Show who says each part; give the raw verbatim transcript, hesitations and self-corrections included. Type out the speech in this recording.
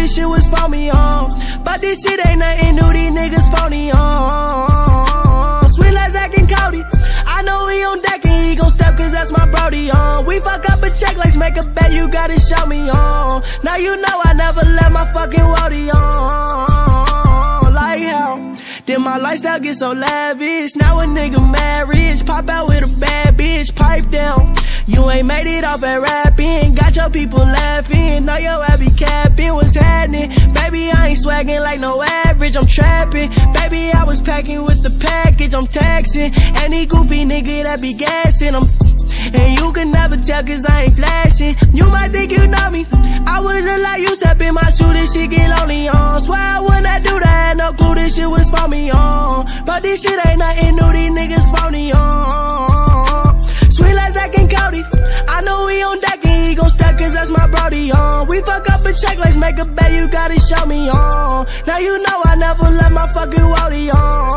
Speaker 1: this shit was phony on. But this shit ain't nothing new, these niggas phony on. Sweet like Zack and Cody, I know he on deck and he gon' step cause that's my brody on. We fuck up a check, let's make a bet, you gotta show me on. Now you know I never let my fucking woody on. Like how did my lifestyle get so lavish? Now a nigga marriage, pop out with a bad bitch, pipe down. You ain't made it off at rapping, got your people laughing. Know your ass be capping, what's happening? Baby, I ain't swagging like no average, I'm trapping. Baby, I was packing with the package, I'm taxing. Any goofy nigga that be gassing, I'm and you can never tell cause I ain't flashing. You might think you know me, I wouldn't let you step in my shoe, this shit get lonely on. Swear I wouldn't have do that, no clue this shit was for me on. But this shit ain't nothing new, these niggas phony on. Sweet like Zack and Cody, I know he on deck and he gon' step cause that's my brody on. We fuck up a check, let's make a bet, you gotta show me on. Now you know I never let my fucking woody on.